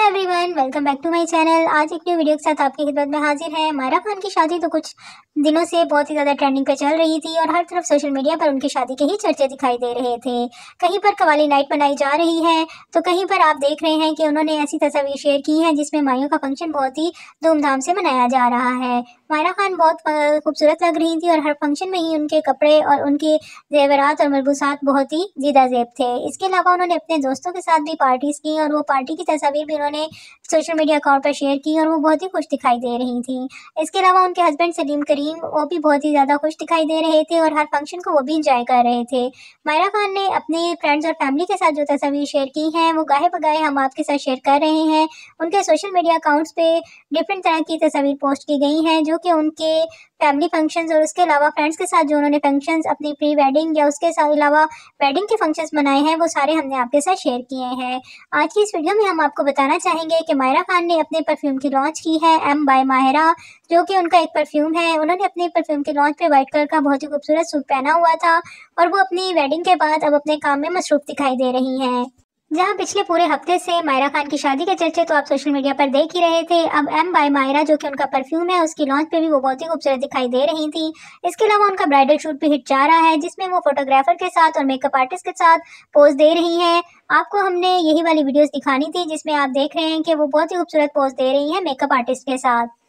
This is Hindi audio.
Hello everyone, welcome back to my channel. आज एक न्यू वीडियो के साथ आपकी खिदमत में हाजिर है। मायरा खान की शादी तो कुछ दिनों से बहुत ही ज़्यादा ट्रेंडिंग पे चल रही थी और हर तरफ सोशल मीडिया पर उनकी शादी के ही चर्चे दिखाई दे रहे थे। कहीं पर कवाली नाइट मनाई जा रही है तो कहीं पर आप देख रहे हैं कि उन्होंने ऐसी तस्वीर शेयर की है जिसमें मायूं का फंक्शन बहुत ही धूमधाम से मनाया जा रहा है। मायरा खान बहुत खूबसूरत लग रही थी और हर फंक्शन में ही उनके कपड़े और उनके जेवरात और मलबूसात बहुत ही ज़ेब थे। इसके अलावा उन्होंने अपने दोस्तों के साथ भी पार्टीज की और वो पार्टी की तस्वीर भी उन्होंने सोशल मीडिया अकाउंट पर शेयर की और वो बहुत ही खुश दिखाई दे रही थी। इसके अलावा उनके हस्बैंड सलीम करीम वो भी बहुत ही ज़्यादा खुश दिखाई दे रहे थे और हर फंक्शन को वो भी इंजॉय कर रहे थे। मायरा खान ने अपने फ्रेंड्स और फैमिली के साथ जो तस्वीर शेयर की हैं वो गाहे बगाहे हम आपके साथ शेयर कर रहे हैं। उनके सोशल मीडिया अकाउंट्स पे डिफरेंट तरह की तस्वीर पोस्ट की गई हैं जो कि उनके फैमिली फंक्शंस और उसके अलावा फ्रेंड्स के साथ जो उन्होंने फंक्शंस अपनी प्री वेडिंग या उसके साथ अलावा वेडिंग के फंक्शंस मनाए हैं वो सारे हमने आपके साथ शेयर किए हैं। आज की इस वीडियो में हम आपको बताना चाहेंगे कि मायरा खान ने अपने परफ्यूम की लॉन्च की है एम बाय माहिरा, जो कि उनका एक परफ्यूम है। उन्होंने अपने परफ्यूम के लॉन्च पे व्हाइट कलर का बहुत ही खूबसूरत सूट पहना हुआ था और वो अपनी वेडिंग के बाद अब अपने काम में मसरूफ दिखाई दे रही हैं। जहां पिछले पूरे हफ्ते से मायरा खान की शादी के चर्चे तो आप सोशल मीडिया पर देख ही रहे थे, अब एम बाय मायरा जो कि उनका परफ्यूम है उसकी लॉन्च पे भी वो बहुत ही खूबसूरत दिखाई दे रही थी। इसके अलावा उनका ब्राइडल शूट भी हिट जा रहा है जिसमें वो फोटोग्राफर के साथ और मेकअप आर्टिस्ट के साथ पोज दे रही हैं। आपको हमने यही वाली वीडियोस दिखानी थी जिसमें आप देख रहे हैं कि वो बहुत ही खूबसूरत पोज दे रही है मेकअप आर्टिस्ट के साथ।